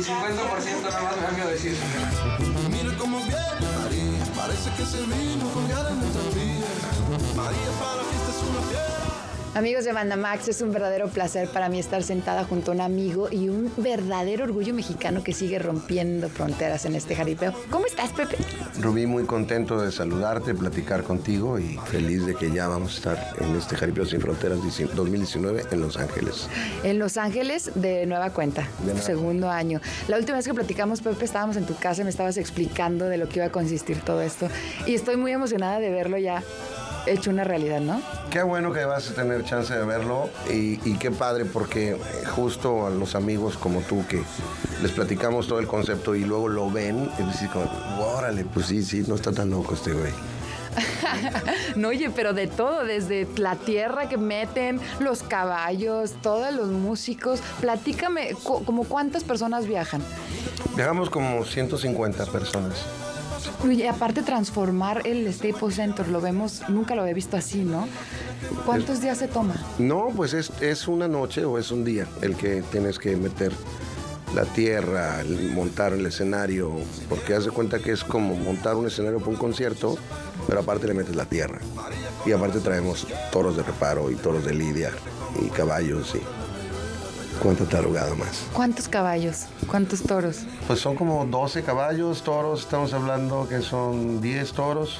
y 50% nada más me cambio de decir. Mira cómo viene María, parece que se vino a colgar en nuestra vida. María para la fiesta es una fiera. Amigos de Banda Max, es un verdadero placer para mí estar sentada junto a un amigo y un verdadero orgullo mexicano que sigue rompiendo fronteras en este jaripeo. ¿Cómo estás, Pepe? Rubí, muy contento de saludarte, platicar contigo y feliz de que ya vamos a estar en este Jaripeo Sin Fronteras 2019 en Los Ángeles. En Los Ángeles, de nueva cuenta, segundo año. La última vez que platicamos, Pepe, estábamos en tu casa y me estabas explicando de lo que iba a consistir todo esto. Y estoy muy emocionada de verlo ya hecho una realidad, ¿no? Qué bueno que vas a tener chance de verlo y qué padre porque justo a los amigos como tú que les platicamos todo el concepto y luego lo ven y dicen, órale, pues sí, no está tan loco este güey. No, oye, pero de todo, desde la tierra que meten, los caballos, todos los músicos. Platícame, ¿como cuántas personas viajan? Viajamos como 150 personas. Y aparte transformar el Staples Center, lo vemos, nunca lo había visto así, ¿no? ¿Cuántos días se toma? No, pues es una noche o es un día el que tienes que meter la tierra, montar el escenario, porque haz de cuenta que es como montar un escenario para un concierto, pero aparte le metes la tierra. Y aparte traemos toros de reparo y toros de lidia y caballos y cuánto tarugado más. ¿Cuántos caballos? ¿Cuántos toros? Pues son como 12 caballos, toros, estamos hablando que son 10 toros.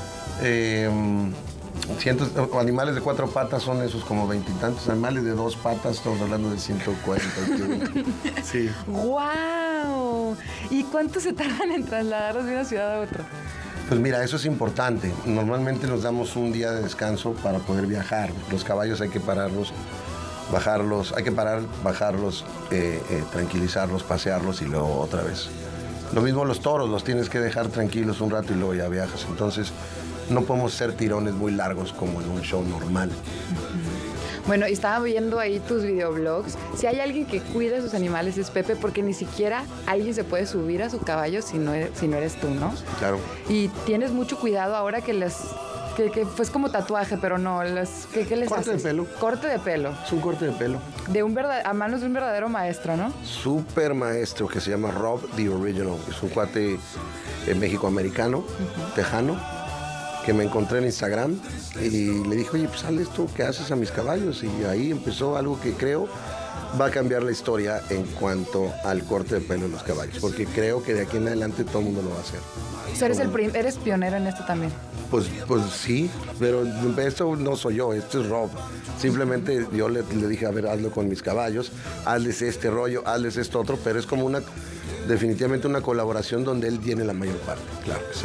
Animales de 4 patas son esos como 20 y tantos. Animales de 2 patas estamos hablando de 140. Sí. ¡Guau! ¿Y cuánto se tardan en trasladarlos de una ciudad a otra? Pues mira, eso es importante. Normalmente nos damos un día de descanso para poder viajar. Los caballos hay que pararlos, bajarlos, hay que parar, bajarlos, tranquilizarlos, pasearlos y luego otra vez. Lo mismo los toros, los tienes que dejar tranquilos un rato y luego ya viajas. Entonces no podemos hacer tirones muy largos como en un show normal. Bueno, estaba viendo ahí tus videoblogs. Si hay alguien que cuida a sus animales es Pepe, porque ni siquiera alguien se puede subir a su caballo si no eres tú, ¿no? Claro. Y tienes mucho cuidado ahora que que pues como tatuaje, pero no, ¿qué les Corte haces? de pelo. Corte de pelo. Es un corte de pelo. A manos de un verdadero maestro, ¿no? Súper maestro que se llama Rob The Original. Es un cuate mexicoamericano, tejano, que me encontré en Instagram y le dije, oye, pues haz esto que haces a mis caballos. Y ahí empezó algo que creo va a cambiar la historia en cuanto al corte de pelo en los caballos, porque creo que de aquí en adelante todo el mundo lo va a hacer. O sea, eres pionero en esto también. Pues sí, pero esto no soy yo, esto es Rob. Simplemente yo le dije, a ver, hazlo con mis caballos, hazles este rollo, hazles esto otro, pero es como definitivamente una colaboración donde él tiene la mayor parte, claro que sí.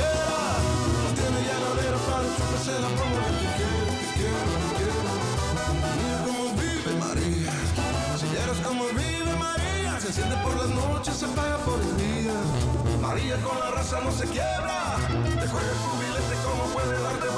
Se enciende por las noches, se apaga por el día. María con la raza no se quiebra. Te juega con bilete como puede dar de